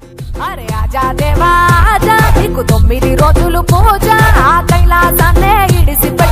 అరే ఆజా దేవా ఆజా, నీకు 9 రోజులు పూజ, ఆ కైలాసాన్నే ఇడిసి